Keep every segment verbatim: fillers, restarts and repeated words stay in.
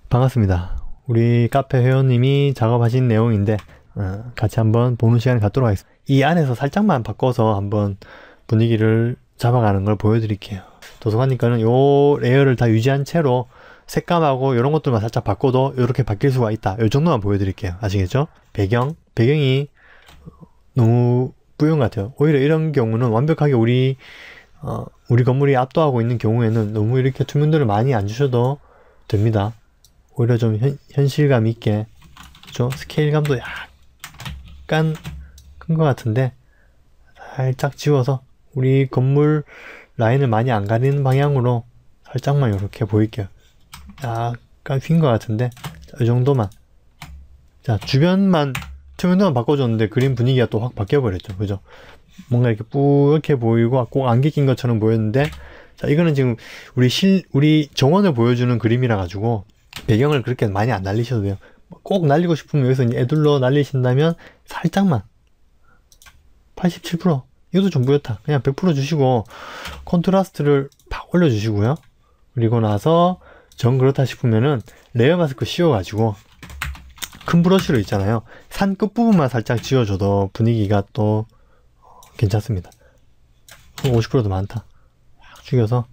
반갑습니다. 우리 카페 회원님이 작업하신 내용인데 어, 같이 한번 보는 시간을 갖도록 하겠습니다. 이 안에서 살짝만 바꿔서 한번 분위기를 잡아가는 걸 보여드릴게요. 도서관님 거는 요 레이어를 다 유지한 채로 색감하고 이런 것들만 살짝 바꿔도 이렇게 바뀔 수가 있다. 요 정도만 보여드릴게요. 아시겠죠? 배경, 배경이 너무 뿌연 같아요. 오히려 이런 경우는 완벽하게 우리 어, 우리 건물이 압도하고 있는 경우에는 너무 이렇게 투명도를 많이 안 주셔도 됩니다. 오히려 좀 현, 현실감 있게, 그죠? 스케일감도 약간 큰 것 같은데 살짝 지워서 우리 건물 라인을 많이 안 가리는 방향으로 살짝만 이렇게 보일게요. 약간 휜 것 같은데 자, 이 정도만. 자, 주변만 투명도만 바꿔줬는데 그림 분위기가 또 확 바뀌어버렸죠. 그죠? 뭔가 이렇게 뿌옇게 보이고 꼭 안개 낀 것처럼 보였는데, 자, 이거는 지금 우리 실, 우리 정원을 보여주는 그림이라 가지고 배경을 그렇게 많이 안 날리셔도 돼요. 꼭 날리고 싶으면 여기서 이제 애둘러 날리신다면 살짝만 팔십칠 퍼센트 이것도 좀 뿌옇다. 그냥 백 퍼센트 주시고 컨트라스트를 팍 올려주시고요. 그리고 나서 정 그렇다 싶으면은 레이어 마스크 씌워가지고 큰 브러쉬로 있잖아요. 산 끝부분만 살짝 지워줘도 분위기가 또 괜찮습니다. 오십 퍼센트도 많다. 확 죽여서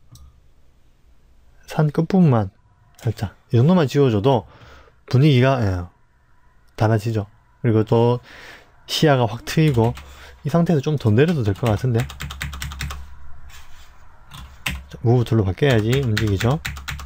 산 끝부분만 살짝 이 정도만 지워줘도 분위기가 예, 달라지죠. 그리고 또 시야가 확 트이고, 이 상태에서 좀 더 내려도 될 것 같은데 무브 툴로 바뀌어야지 움직이죠.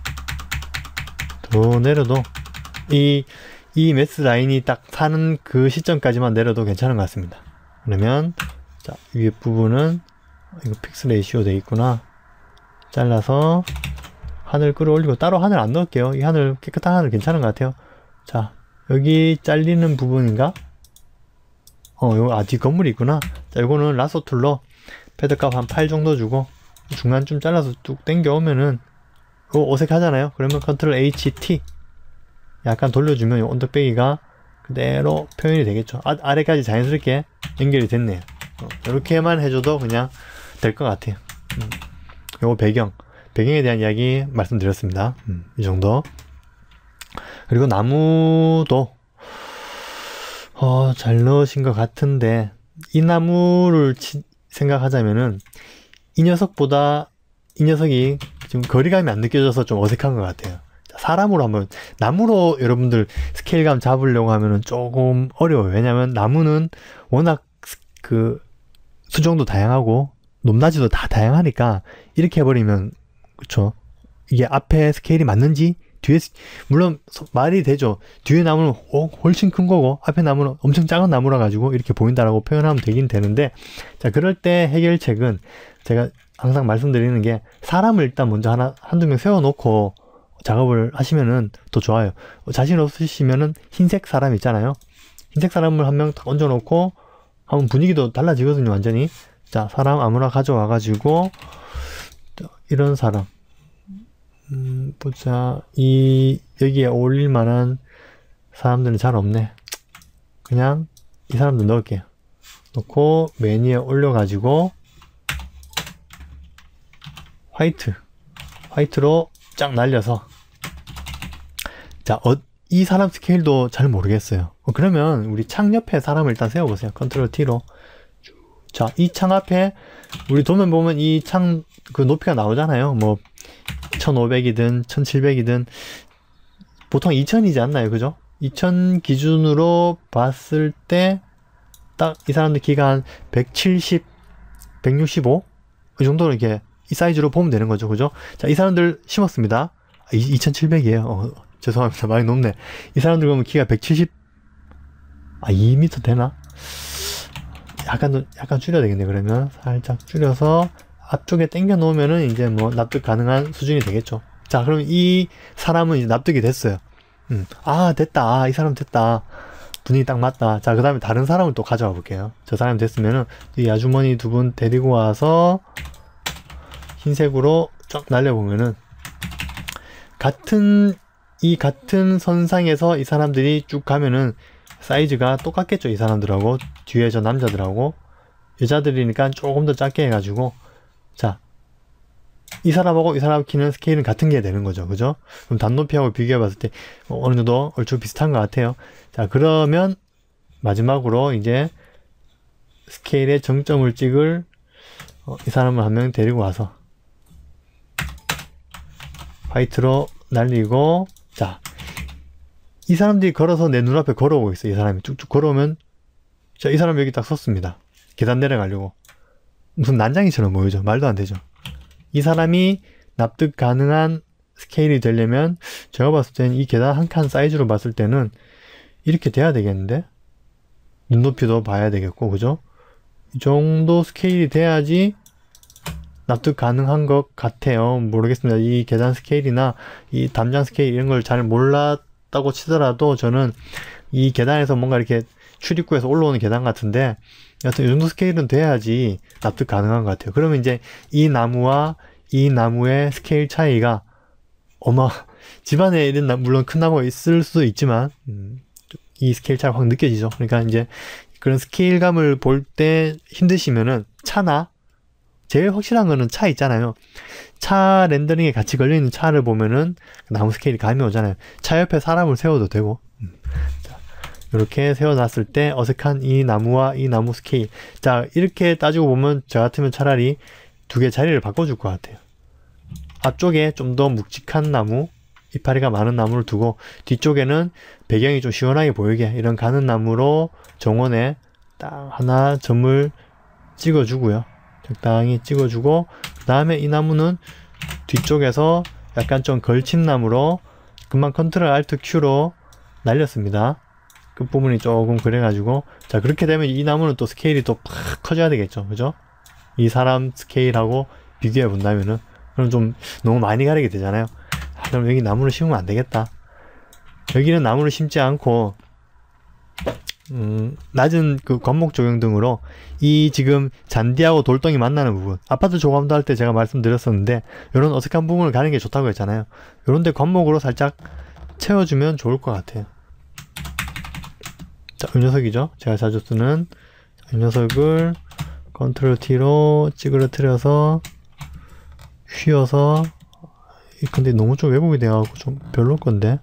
더 내려도 이, 이 매스 라인이 딱 사는 그 시점까지만 내려도 괜찮은 것 같습니다. 그러면 자, 위에 부분은 이거 픽스 레이시오 돼 있구나. 잘라서 하늘 끌어올리고, 따로 하늘 안 넣을게요. 이 하늘, 깨끗한 하늘 괜찮은 것 같아요. 자, 여기 잘리는 부분인가? 어, 요, 아, 뒤 건물이 있구나. 자, 요거는 라소 툴로 패드값 한 팔 정도 주고 중간쯤 잘라서 쭉 당겨오면은 요 어색하잖아요. 그러면 컨트롤 에이치 티 약간 돌려주면 요 언덕배기가 그대로 표현이 되겠죠. 아, 아래까지 자연스럽게 연결이 됐네요. 어, 이렇게만 해줘도 그냥 될 것 같아요. 음, 요거 배경. 배경에 대한 이야기 말씀드렸습니다. 음, 이 정도. 그리고 나무도 어, 잘 넣으신 것 같은데, 이 나무를 치, 생각하자면은 이 녀석보다 이 녀석이 지금 거리감이 안 느껴져서 좀 어색한 것 같아요. 사람으로 한번, 나무로 여러분들 스케일감 잡으려고 하면은 조금 어려워요. 왜냐면 나무는 워낙 그 수정도 다양하고 높낮이도 다 다양하니까 이렇게 해버리면, 그쵸, 이게 앞에 스케일이 맞는지, 뒤에, 물론 말이 되죠. 뒤에 나무는 훨씬 큰 거고 앞에 나무는 엄청 작은 나무라 가지고 이렇게 보인다라고 표현하면 되긴 되는데, 자, 그럴 때 해결책은 제가 항상 말씀드리는 게, 사람을 일단 먼저 하나 한두 명 세워놓고 작업을 하시면은 더 좋아요. 자신 없으시면은 흰색 사람 있잖아요. 흰색 사람을 한 명 딱 얹어놓고 하면 분위기도 달라지거든요, 완전히. 자, 사람 아무나 가져와 가지고 이런 사람, 음, 보자. 이, 여기에 어울릴 만한 사람들은 잘 없네. 그냥 이 사람들 넣을게요. 넣고 맨 위에 올려가지고 화이트. 화이트로 쫙 날려서. 자, 어, 이 사람 스케일도 잘 모르겠어요. 어, 그러면 우리 창 옆에 사람을 일단 세워보세요. 컨트롤 T로. 자, 이 창 앞에, 우리 도면 보면 이 창 그 높이가 나오잖아요. 뭐 천오백이든 천칠백이든 보통 이천이지 않나요? 그죠? 이천 기준으로 봤을 때 딱 이 사람들 키가 한 백칠십, 백육십오 이 정도로 이렇게 이 사이즈로 보면 되는 거죠. 그죠? 자, 이 사람들 심었습니다. 아, 이천칠백이에요. 어, 죄송합니다. 많이 높네. 이 사람들 보면 키가 백칠십, 아, 이 미터 되나? 약간 더, 약간 줄여야 되겠네. 그러면 살짝 줄여서 앞쪽에 당겨 놓으면은 이제 뭐 납득 가능한 수준이 되겠죠. 자, 그럼 이 사람은 이제 납득이 됐어요. 음, 아, 됐다. 아, 이 사람 됐다. 분위기 딱 맞다. 자, 그 다음에 다른 사람을 또 가져와 볼게요. 저 사람 됐으면은 이 아주머니 두 분 데리고 와서 흰색으로 쫙 날려보면은 같은, 이 같은 선상에서 이 사람들이 쭉 가면은 사이즈가 똑같겠죠. 이 사람들하고 뒤에 저 남자들하고. 여자들이니까 조금 더 작게 해가지고, 자, 이 사람하고 이 사람 키는 스케일은 같은 게 되는 거죠. 그죠? 그럼 단높이하고 비교해 봤을 때 어느 정도 얼추 비슷한 것 같아요. 자, 그러면 마지막으로 이제 스케일의 정점을 찍을 어, 이 사람을 한 명 데리고 와서 화이트로 날리고, 자, 이 사람들이 걸어서 내 눈앞에 걸어오고 있어. 이 사람이 쭉쭉 걸어오면, 자, 이 사람 여기 딱 섰습니다. 계단 내려가려고. 무슨 난장이처럼 보이죠? 말도 안 되죠. 이 사람이 납득 가능한 스케일이 되려면 제가 봤을 때는 이 계단 한 칸 사이즈로 봤을 때는 이렇게 돼야 되겠는데? 눈높이도 봐야 되겠고, 그죠? 이 정도 스케일이 돼야지 납득 가능한 것 같아요. 모르겠습니다. 이 계단 스케일이나 이 담장 스케일 이런 걸 잘 몰랐다고 치더라도 저는 이 계단에서 뭔가 이렇게 출입구에서 올라오는 계단 같은데 여튼 이 정도 스케일은 돼야지 납득 가능한 것 같아요. 그러면 이제 이 나무와 이 나무의 스케일 차이가 어마 집안에 이런 나, 물론 큰 나무가 있을 수도 있지만 음, 이 스케일 차이가 확 느껴지죠. 그러니까 이제 그런 스케일감을 볼 때 힘드시면은 차나 제일 확실한 거는 차 있잖아요. 차 렌더링에 같이 걸려있는 차를 보면은 나무 스케일이 감이 오잖아요. 차 옆에 사람을 세워도 되고 음. 자, 이렇게 세워놨을 때 어색한 이 나무와 이 나무 스케일, 자 이렇게 따지고 보면 저 같으면 차라리 두 개 자리를 바꿔줄 것 같아요. 앞쪽에 좀 더 묵직한 나무, 이파리가 많은 나무를 두고 뒤쪽에는 배경이 좀 시원하게 보이게 이런 가는 나무로 정원에 딱 하나 점을 찍어주고요. 적당히 찍어주고, 그 다음에 이 나무는 뒤쪽에서 약간 좀 걸친 나무로 금방 컨트롤 알트 큐로 날렸습니다. 끝부분이 조금 그래가지고, 자 그렇게 되면 이 나무는 또 스케일이 또 팍 커져야 되겠죠. 그죠? 이 사람 스케일하고 비교해 본다면은 그럼 좀 너무 많이 가리게 되잖아요. 아, 그럼 여기 나무를 심으면 안 되겠다. 여기는 나무를 심지 않고 음, 낮은 그 관목 조경 등으로 이 지금 잔디하고 돌덩이 만나는 부분, 아파트 조감도 할 때 제가 말씀드렸었는데 이런 어색한 부분을 가는 게 좋다고 했잖아요. 이런데 관목으로 살짝 채워주면 좋을 것 같아요. 자, 이 녀석이죠. 제가 자주 쓰는 이 녀석을 컨트롤 T로 찌그러뜨려서 휘어서, 근데 너무 좀 왜곡이 돼가지고 좀 별로일 건데.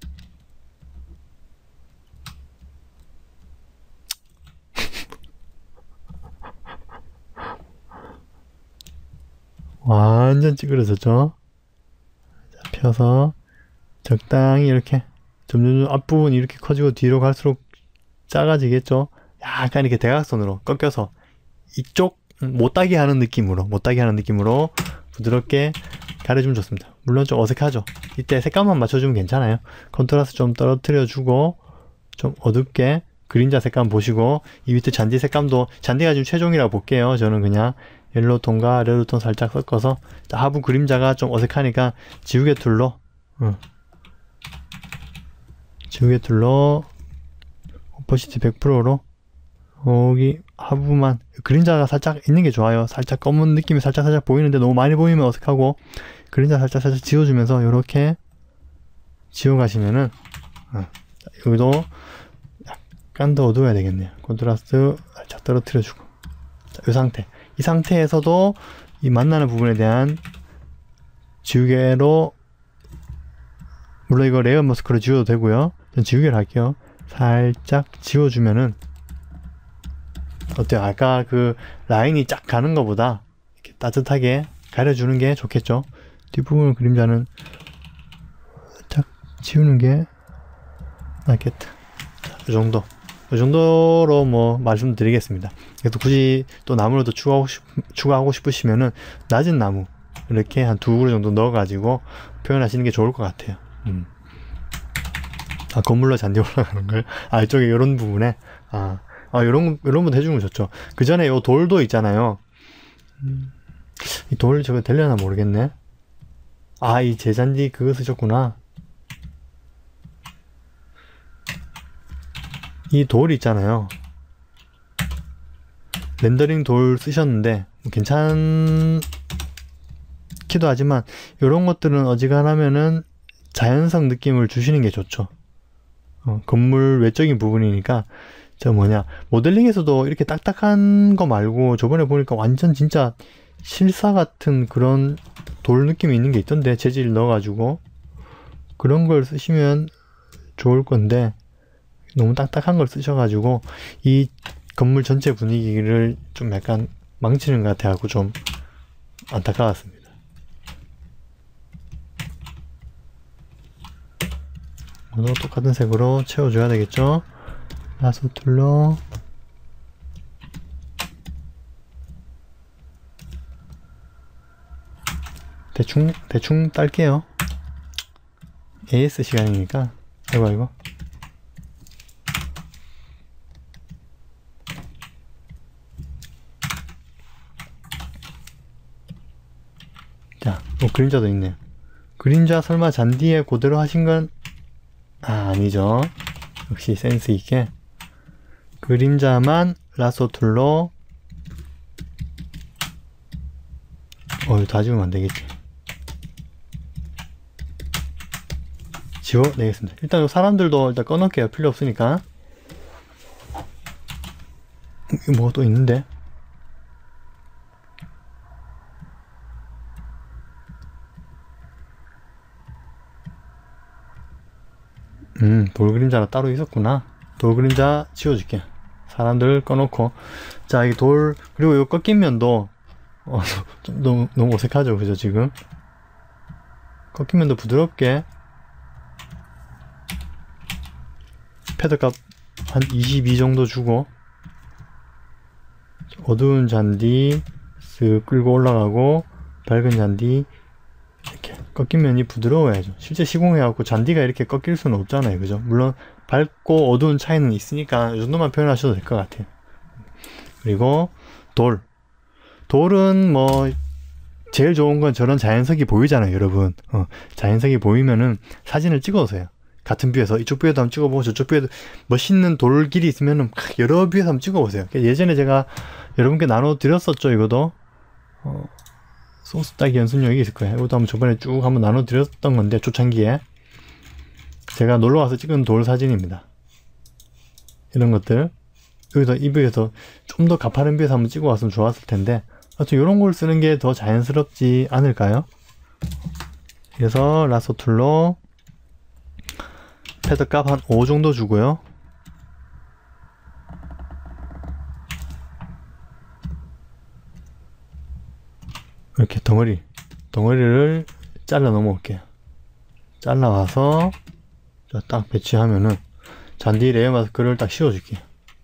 완전 찌그러졌죠. 자, 펴서 적당히 이렇게 점점 앞부분이 이렇게 커지고 뒤로 갈수록 작아지겠죠. 약간 이렇게 대각선으로 꺾여서 이쪽 못따게 하는 느낌으로 못따게 하는 느낌으로 부드럽게 가려주면 좋습니다. 물론 좀 어색하죠. 이때 색감만 맞춰주면 괜찮아요. 컨트라스트 좀 떨어뜨려 주고 좀 어둡게 그림자 색감 보시고, 이 밑에 잔디 색감도, 잔디가 지금 최종이라고 볼게요. 저는 그냥 옐로우톤과 레드톤 살짝 섞어서, 하부 그림자가 좀 어색하니까 지우개 툴로 응. 지우개 툴로 오퍼시티 백 퍼센트로 여기 하부만 그림자가 살짝 있는 게 좋아요. 살짝 검은 느낌이 살짝 살짝 보이는데 너무 많이 보이면 어색하고 그림자 살짝 살짝 지워주면서 이렇게 지워가시면은 어, 여기도 약간 더 어두워야 되겠네요. 컨트라스트 살짝 떨어뜨려주고, 자, 이 상태, 이 상태에서도 이 만나는 부분에 대한 지우개로, 물론 이거 레이어 머스크로 지워도 되고요. 전 지우개를 할게요. 살짝 지워주면은 어때요? 아까 그 라인이 쫙 가는 것보다 이렇게 따뜻하게 가려주는 게 좋겠죠. 뒷부분 그림자는 살짝 지우는 게 낫겠다. 자, 이 정도, 이 정도로 뭐 말씀드리겠습니다. 그래도 굳이 또 나무를 더 추가하고, 싶, 추가하고 싶으시면은 낮은 나무 이렇게 한 두 그루 정도 넣어가지고 표현하시는 게 좋을 것 같아요. 음. 아, 건물로 잔디 올라가는 거예요? 아, 이쪽에 이런 부분에 아. 아, 요런, 요런 분 해주면 좋죠. 그 전에 요 돌도 있잖아요. 음, 이 돌 저거 되려나 모르겠네. 아, 이 제잔디 그거 쓰셨구나. 이 돌 있잖아요. 렌더링 돌 쓰셨는데, 뭐 괜찮기도 하지만, 요런 것들은 어지간하면은 자연성 느낌을 주시는 게 좋죠. 어, 건물 외적인 부분이니까, 저 뭐냐 모델링에서도 이렇게 딱딱한 거 말고 저번에 보니까 완전 진짜 실사 같은 그런 돌 느낌이 있는 게 있던데, 재질 넣어가지고. 그런 걸 쓰시면 좋을 건데, 너무 딱딱한 걸 쓰셔가지고, 이 건물 전체 분위기를 좀 약간 망치는 것 같아가지고 좀 안타까웠습니다. 오늘 똑같은 색으로 채워줘야 되겠죠? 라소 툴로 대충 대충 딸게요. 에이에스 시간이니까. 아이고 아이고. 자, 어, 그림자도 있네요. 그림자 설마 잔디에 그대로 하신 건 아, 아니죠. 역시 센스 있게 그림자만 라소 툴로. 어, 다 지우면 안 되겠지. 지워내겠습니다. 일단 사람들도 일단 꺼놓을게요. 필요 없으니까. 이거 뭐가 또 있는데? 음, 돌 그림자가 따로 있었구나. 돌 그림자 지워줄게. 사람들 꺼놓고. 자, 이 돌, 그리고 이거 꺾인 면도, 어, 좀 너무, 너무 어색하죠, 그죠, 지금? 꺾인 면도 부드럽게, 패드값 한 이십이 정도 주고, 어두운 잔디, 쓱 끌고 올라가고, 밝은 잔디, 이렇게 꺾인 면이 부드러워야죠. 실제 시공해갖고 잔디가 이렇게 꺾일 수는 없잖아요, 그죠? 물론 밝고 어두운 차이는 있으니까 이 정도만 표현하셔도 될 것 같아요. 그리고 돌 돌은 뭐 제일 좋은 건 저런 자연석이 보이잖아요, 여러분. 어, 자연석이 보이면은 사진을 찍어서요. 같은 뷰에서 이쪽 뷰에도 한번 찍어보고 저쪽 뷰에도 멋있는 돌길이 있으면은 여러 뷰에서 한번 찍어보세요. 예전에 제가 여러분께 나눠드렸었죠, 이거도. 어, 소스 따기 연습용이 있을 거예요. 이것도 한번 저번에 쭉 한번 나눠드렸던 건데, 초창기에 제가 놀러와서 찍은 돌 사진입니다. 이런 것들 여기서 이 뷰에서 좀 더 가파른 뷰에서 한번 찍어 왔으면 좋았을 텐데, 하여튼 이런 걸 쓰는 게 더 자연스럽지 않을까요? 그래서 라소 툴로 패드 값 한 오 정도 주고요. 이렇게 덩어리 덩어리를 잘라 넘어올게요. 잘라와서 딱 배치하면은 잔디 레이어 마스크를 딱 씌워줄게요.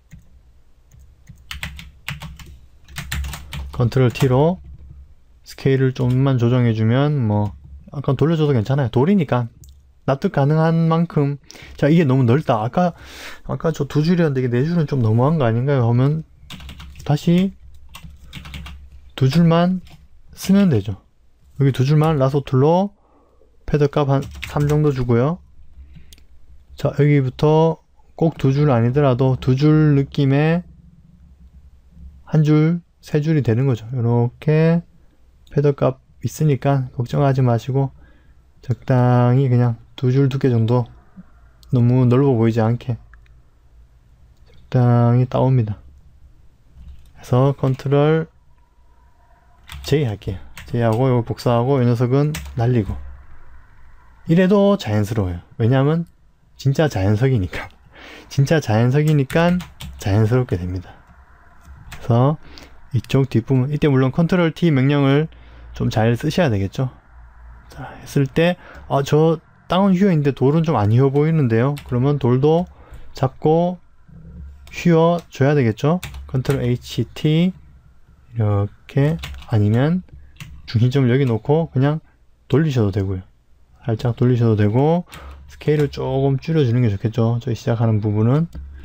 컨트롤 T로 스케일을 좀만 조정해주면 뭐 아까 돌려줘도 괜찮아요. 돌이니까 납득 가능한 만큼. 자, 이게 너무 넓다. 아까 아까 저 두 줄이었는데 이게 네 줄은 좀 너무한 거 아닌가요? 하면 다시 두 줄만 쓰면 되죠. 여기 두 줄만 라소 툴로 패드 값 한 삼 정도 주고요. 자, 여기부터 꼭 두 줄 아니더라도 두 줄 느낌의 한 줄, 세 줄이 되는 거죠. 이렇게 패드 값 있으니까 걱정하지 마시고 적당히 그냥 두 줄 두 개 정도, 너무 넓어 보이지 않게 적당히 따옵니다. 그래서 컨트롤 J 할게요. J 하고 이거 복사하고 이 녀석은 날리고. 이래도 자연스러워요. 왜냐하면 진짜 자연석이니까. 진짜 자연석이니까 자연스럽게 됩니다. 그래서 이쪽 뒷부분, 이때 물론 컨트롤 T 명령을 좀 잘 쓰셔야 되겠죠. 자, 했을 때 아, 저 땅은 휘어있는데 돌은 좀 안 휘어 보이는데요. 그러면 돌도 잡고 휘어 줘야 되겠죠. 컨트롤 H T 이렇게, 아니면 중심점을 여기 놓고 그냥 돌리셔도 되고요. 살짝 돌리셔도 되고, 스케일을 조금 줄여주는 게 좋겠죠. 저희 시작하는 부분은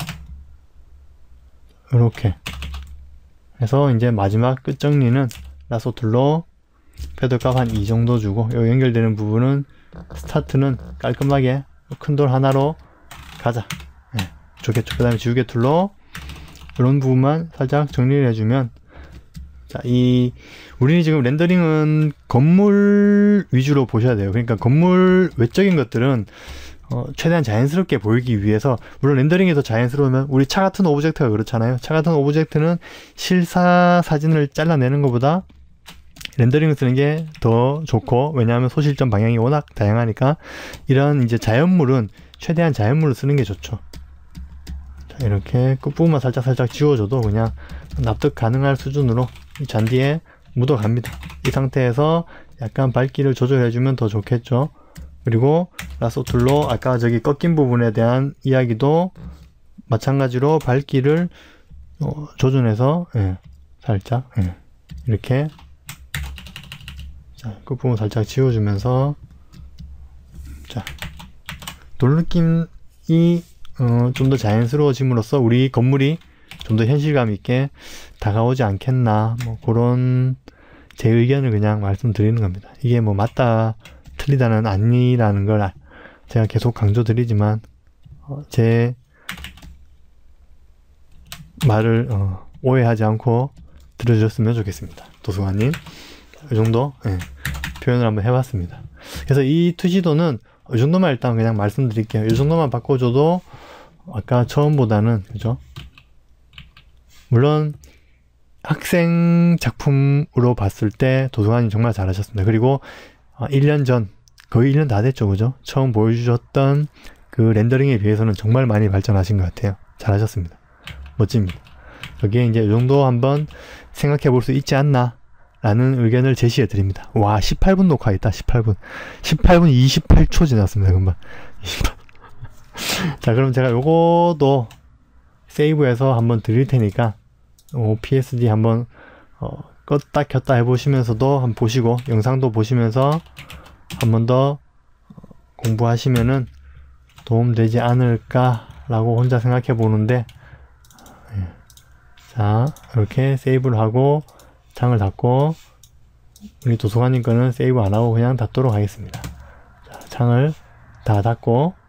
이렇게 해서 이제 마지막 끝 정리는 라소 툴로 패드 값 한 이 정도 주고, 여기 연결되는 부분은 스타트는 깔끔하게 큰 돌 하나로 가자. 네, 좋겠죠. 그 다음에 지우개 툴로 이런 부분만 살짝 정리를 해주면, 자, 이 우리는 지금 렌더링은 건물 위주로 보셔야 돼요. 그러니까 건물 외적인 것들은 어, 최대한 자연스럽게 보이기 위해서, 물론 렌더링이 더 자연스러우면, 우리 차 같은 오브젝트가 그렇잖아요. 차 같은 오브젝트는 실사 사진을 잘라내는 것보다 렌더링을 쓰는 게 더 좋고, 왜냐하면 소실점 방향이 워낙 다양하니까 이런 이제 자연물은 최대한 자연물을 쓰는 게 좋죠. 자, 이렇게 끝부분만 살짝 살짝 지워줘도 그냥 납득 가능할 수준으로 이 잔디에 묻어갑니다. 이 상태에서 약간 밝기를 조절해주면 더 좋겠죠. 그리고 라소 툴로 아까 저기 꺾인 부분에 대한 이야기도 마찬가지로 밝기를 어, 조준해서 예, 살짝 예, 이렇게 자, 끝부분 살짝 지워주면서 자, 돌 느낌이 어, 좀 더 자연스러워짐으로써 우리 건물이 좀 더 현실감 있게 다가오지 않겠나, 뭐 그런 제 의견을 그냥 말씀드리는 겁니다. 이게 뭐 맞다 틀리다는 아니라는 걸 제가 계속 강조드리지만 어, 제 말을 어, 오해하지 않고 들어주셨으면 좋겠습니다. 도서관님, 이 정도 예, 표현을 한번 해봤습니다. 그래서 이 투시도는 이 정도만 일단 그냥 말씀드릴게요. 이 정도만 바꿔줘도 아까 처음보다는, 그죠? 물론 학생 작품으로 봤을 때 도서관이 정말 잘하셨습니다. 그리고 일 년 전, 거의 일 년 다 됐죠, 그죠? 처음 보여주셨던 그 렌더링에 비해서는 정말 많이 발전하신 것 같아요. 잘하셨습니다. 멋집니다. 여기에 이제 이 정도 한번 생각해 볼 수 있지 않나 라는 의견을 제시해 드립니다. 와, 십팔 분 녹화했다. 십팔 분 십팔 분 이십팔 초 지났습니다. 금방. 자, 그럼 제가 요거도 세이브해서 한번 드릴 테니까 어, 피에스디 한번 어, 껐다 켰다 해보시면서도 한번 보시고, 영상도 보시면서 한 번 더 공부하시면은 도움되지 않을까 라고 혼자 생각해 보는데, 자, 이렇게 세이브를 하고 창을 닫고, 우리 도서관님 거는 세이브 안 하고 그냥 닫도록 하겠습니다. 자, 창을 다 닫고